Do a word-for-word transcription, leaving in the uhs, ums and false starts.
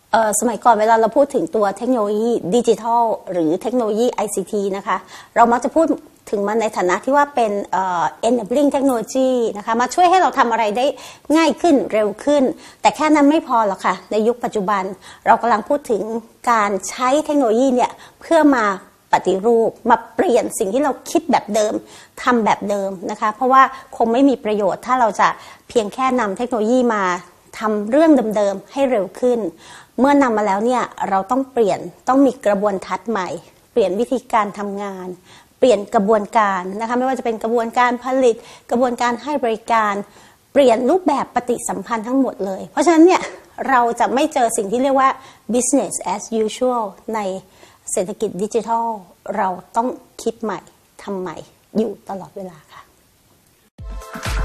สมัยก่อนเวลาเราพูดถึงตัวเทคโนโลยีดิจิทัลหรือเทคโนโลยี ไอ ซี ที นะคะเรามักจะพูดถึงมันในฐานะที่ว่าเป็น enabling technology นะคะมาช่วยให้เราทำอะไรได้ง่ายขึ้นเร็วขึ้นแต่แค่นั้นไม่พอหรอกค่ะในยุคปัจจุบันเรากำลังพูดถึงการใช้เทคโนโลยีเนี่ยเพื่อมาปฏิรูปมาเปลี่ยนสิ่งที่เราคิดแบบเดิมทำแบบเดิมนะคะเพราะว่าคงไม่มีประโยชน์ถ้าเราจะเพียงแค่นำเทคโนโลยีมาทำเรื่องเดิมๆให้เร็วขึ้นเมื่อนำมาแล้วเนี่ยเราต้องเปลี่ยนต้องมีกระบวนทัศน์ใหม่เปลี่ยนวิธีการทำงานเปลี่ยนกระบวนการนะคะไม่ว่าจะเป็นกระบวนการผลิตกระบวนการให้บริการเปลี่ยนรูปแบบปฏิสัมพันธ์ทั้งหมดเลยเพราะฉะนั้นเนี่ยเราจะไม่เจอสิ่งที่เรียกว่า business as usual ในเศรษฐกิจดิจิทัลเราต้องคิดใหม่ทำใหม่อยู่ตลอดเวลาค่ะ